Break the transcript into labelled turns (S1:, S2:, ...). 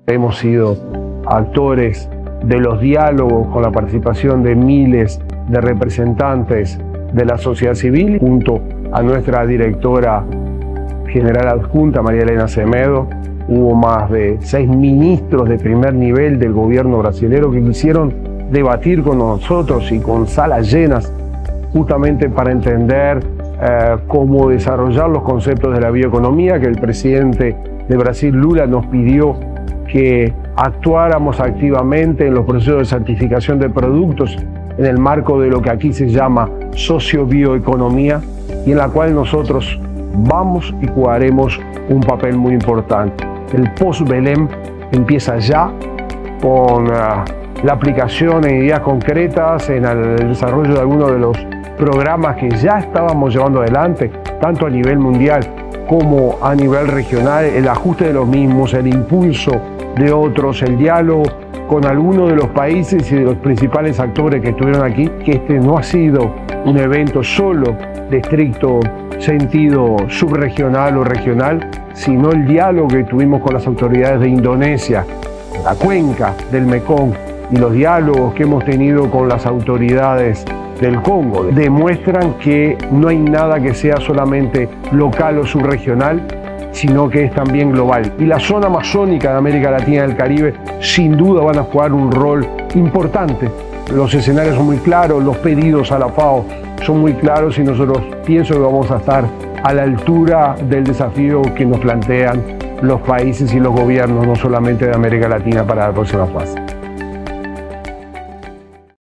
S1: Hemos sido actores de los diálogos con la participación de miles de representantes de la sociedad civil, junto a nuestra directora general adjunta, María Elena Semedo. Hubo más de 6 ministros de primer nivel del gobierno brasilero que quisieron debatir con nosotros y con salas llenas, justamente para entender cómo desarrollar los conceptos de la bioeconomía que el presidente de Brasil, Lula, nos pidió que actuáramos activamente en los procesos de certificación de productos en el marco de lo que aquí se llama sociobioeconomía, y en la cual nosotros vamos y jugaremos un papel muy importante. El post-Belém empieza ya con la aplicación en ideas concretas, en el desarrollo de algunos de los programas que ya estábamos llevando adelante, tanto a nivel mundial como a nivel regional, el ajuste de los mismos, el impulso de otros, el diálogo con algunos de los países y de los principales actores que estuvieron aquí, que este no ha sido un evento solo de estricto sentido subregional o regional, sino el diálogo que tuvimos con las autoridades de Indonesia, la cuenca del Mekong, y los diálogos que hemos tenido con las autoridades del Congo demuestran que no hay nada que sea solamente local o subregional, sino que es también global. Y la zona amazónica de América Latina y del Caribe sin duda van a jugar un rol importante. Los escenarios son muy claros, los pedidos a la FAO son muy claros y nosotros pienso que vamos a estar a la altura del desafío que nos plantean los países y los gobiernos, no solamente de América Latina, para la próxima fase.